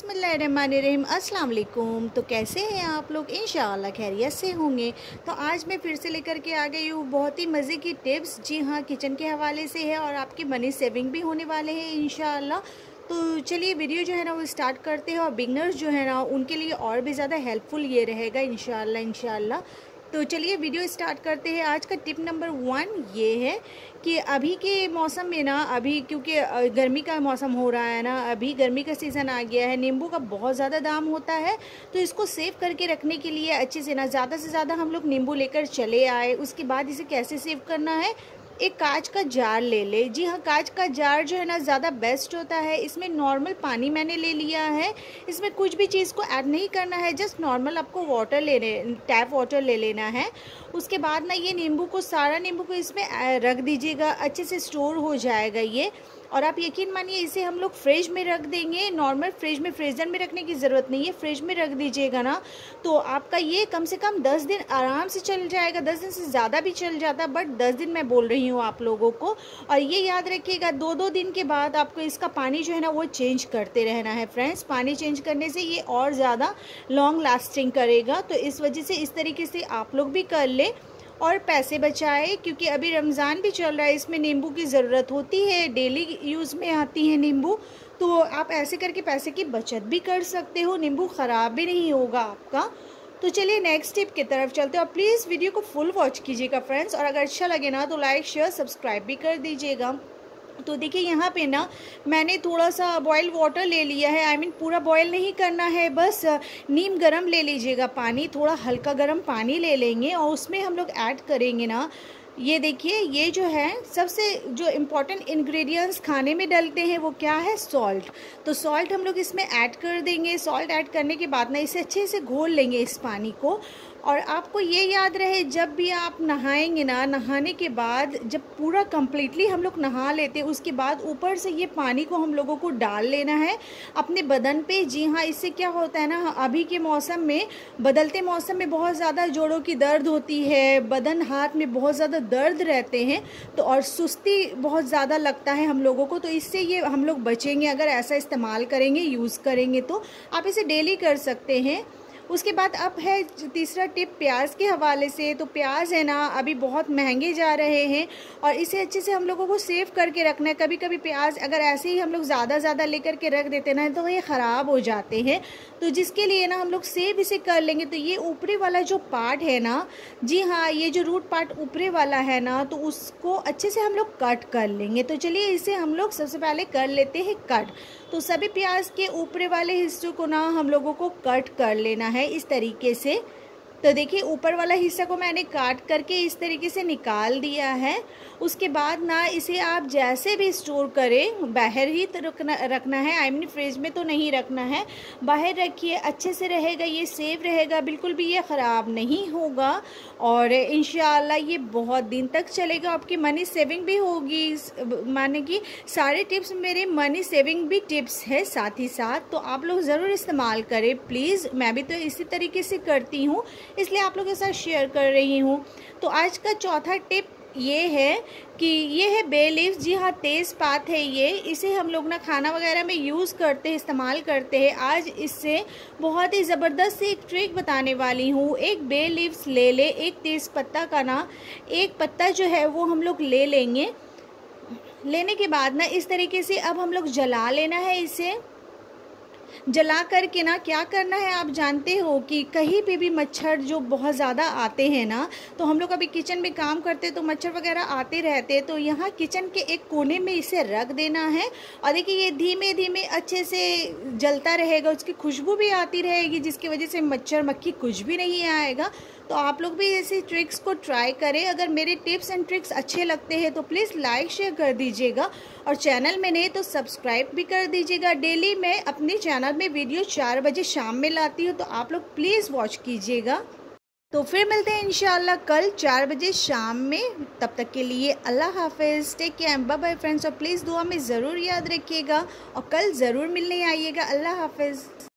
बिस्मिल्लाहिर्रहमानिर्रहीम। अस्सलाम वालेकुम। तो कैसे हैं आप लोग? इंशाअल्लाह खैरियत से होंगे। तो आज मैं फिर से लेकर के आ गई हूँ बहुत ही मज़े की टिप्स। जी हाँ, किचन के हवाले से है और आपकी मनी सेविंग भी होने वाले हैं इंशाअल्लाह। तो चलिए वीडियो जो है ना वो स्टार्ट करते हैं और बिगनर्स जो है ना उनके लिए और भी ज़्यादा हेल्पफुल ये रहेगा इंशाअल्लाह। तो चलिए वीडियो स्टार्ट करते हैं। आज का टिप नंबर 1 ये है कि अभी के मौसम में ना, अभी क्योंकि गर्मी का मौसम हो रहा है ना, अभी गर्मी का सीज़न आ गया है, नींबू का बहुत ज़्यादा दाम होता है। तो इसको सेव करके रखने के लिए अच्छे से ना ज़्यादा से ज़्यादा हम लोग नींबू लेकर चले आए। उसके बाद इसे कैसे सेव करना है, एक कांच का जार ले ले। जी हाँ, कांच का जार जो है ना ज़्यादा बेस्ट होता है। इसमें नॉर्मल पानी मैंने ले लिया है, इसमें कुछ भी चीज़ को ऐड नहीं करना है, जस्ट नॉर्मल आपको वाटर टैप वाटर ले लेना है। उसके बाद ना ये नींबू को, सारा नींबू को इसमें रख दीजिएगा, अच्छे से स्टोर हो जाएगा ये। और आप यकीन मानिए इसे हम लोग फ्रिज में रख देंगे। नॉर्मल फ्रिज में, फ्रीज़र में रखने की ज़रूरत नहीं है, फ्रिज में रख दीजिएगा ना तो आपका ये कम से कम 10 दिन आराम से चल जाएगा। 10 दिन से ज़्यादा भी चल जाता, बट 10 दिन मैं बोल रही हूँ आप लोगों को। और ये याद रखिएगा 2-2 दिन के बाद आपको इसका पानी जो है ना वो चेंज करते रहना है फ्रेंड्स। पानी चेंज करने से ये और ज़्यादा लॉन्ग लास्टिंग करेगा। तो इस वजह से इस तरीके से आप लोग भी कर ले और पैसे बचाए, क्योंकि अभी रमज़ान भी चल रहा है, इसमें नींबू की ज़रूरत होती है, डेली यूज़ में आती है नींबू। तो आप ऐसे करके पैसे की बचत भी कर सकते हो, नींबू ख़राब भी नहीं होगा आपका। तो चलिए नेक्स्ट टिप की तरफ चलते हैं और प्लीज़ वीडियो को फुल वॉच कीजिएगा फ्रेंड्स। और अगर अच्छा लगे ना तो लाइक शेयर सब्सक्राइब भी कर दीजिएगा। तो देखिए यहाँ पे ना मैंने थोड़ा सा बॉयल वाटर ले लिया है। आई मीन पूरा बॉयल नहीं करना है, बस नीम गरम ले लीजिएगा, पानी थोड़ा हल्का गरम पानी ले लेंगे और उसमें हम लोग ऐड करेंगे ना, ये देखिए ये जो है सबसे जो इम्पोर्टेंट इंग्रेडिएंट्स खाने में डलते हैं वो क्या है, सॉल्ट। तो सॉल्ट हम लोग इसमें ऐड कर देंगे। सॉल्ट ऐड करने के बाद ना इसे अच्छे से घोल लेंगे इस पानी को। और आपको ये याद रहे जब भी आप नहाएंगे ना, नहाने के बाद जब पूरा कंप्लीटली हम लोग नहा लेते हैं उसके बाद ऊपर से ये पानी को हम लोगों को डाल लेना है अपने बदन पे। जी हाँ, इससे क्या होता है ना, अभी के मौसम में, बदलते मौसम में बहुत ज़्यादा जोड़ों की दर्द होती है, बदन हाथ में बहुत ज़्यादा दर्द रहते हैं, तो और सुस्ती बहुत ज़्यादा लगता है हम लोगों को। तो इससे ये हम लोग बचेंगे अगर ऐसा इस्तेमाल करेंगे, यूज़ करेंगे। तो आप इसे डेली कर सकते हैं। उसके बाद अब है तीसरा टिप प्याज के हवाले से। तो प्याज है ना अभी बहुत महंगे जा रहे हैं और इसे अच्छे से हम लोगों को सेव करके रखना है। कभी कभी प्याज अगर ऐसे ही हम लोग ज़्यादा लेकर के रख देते ना तो ये ख़राब हो जाते हैं। तो जिसके लिए ना हम लोग सेव इसे कर लेंगे। तो ये ऊपरी वाला जो पार्ट है ना, जी हाँ, ये जो रूट पार्ट ऊपरी वाला है ना, तो उसको अच्छे से हम लोग कट कर लेंगे। तो चलिए इसे हम लोग सबसे पहले कर लेते हैं कट। तो सभी प्याज के ऊपरी वाले हिस्सों को ना हम लोगों को कट कर लेना है इस तरीके से। तो देखिए ऊपर वाला हिस्सा को मैंने काट करके इस तरीके से निकाल दिया है। उसके बाद ना इसे आप जैसे भी स्टोर करें, बाहर ही तो रखना है, आई मीन फ्रिज में तो नहीं रखना है, बाहर रखिए, अच्छे से रहेगा, ये सेफ रहेगा, बिल्कुल भी ये ख़राब नहीं होगा और इंशाअल्लाह ये बहुत दिन तक चलेगा। आपकी मनी सेविंग भी होगी, माने कि सारे टिप्स मेरे मनी सेविंग भी टिप्स है साथ ही साथ। तो आप लोग ज़रूर इस्तेमाल करें प्लीज़। मैं भी तो इसी तरीके से करती हूँ, इसलिए आप लोगों के साथ शेयर कर रही हूँ। तो आज का चौथा टिप ये है कि ये है बे लीव्स। जी हाँ, तेज़पात है ये, इसे हम लोग ना खाना वगैरह में यूज़ करते हैं, इस्तेमाल करते हैं। आज इससे बहुत ही ज़बरदस्त सी एक ट्रिक बताने वाली हूँ। एक बे लीव्स ले ले, एक तेज़ पत्ता का ना एक पत्ता जो है वो हम लोग ले लेंगे। लेने के बाद ना इस तरीके से अब हम लोग जला लेना है। इसे जला करके ना क्या करना है, आप जानते हो कि कहीं पे भी मच्छर जो बहुत ज़्यादा आते हैं ना, तो हम लोग अभी किचन में काम करते हैं तो मच्छर वगैरह आते रहते हैं। तो यहाँ किचन के एक कोने में इसे रख देना है और देखिए ये धीमे धीमे अच्छे से जलता रहेगा, उसकी खुशबू भी आती रहेगी, जिसकी वजह से मच्छर मक्खी कुछ भी नहीं आएगा। तो आप लोग भी ऐसी ट्रिक्स को ट्राई करें। अगर मेरे टिप्स एंड ट्रिक्स अच्छे लगते हैं तो प्लीज़ लाइक शेयर कर दीजिएगा और चैनल में नहीं तो सब्सक्राइब भी कर दीजिएगा। डेली मैं अपने चैनल में वीडियो 4 बजे शाम में लाती हूँ, तो आप लोग प्लीज़ वॉच कीजिएगा। तो फिर मिलते हैं इंशाल्लाह कल 4 बजे शाम में। तब तक के लिए अल्लाह हाफिज़, take care, bye bye friends. और प्लीज़ दुआ में ज़रूर याद रखिएगा और कल ज़रूर मिलने आइएगा। अल्लाह हाफिज़।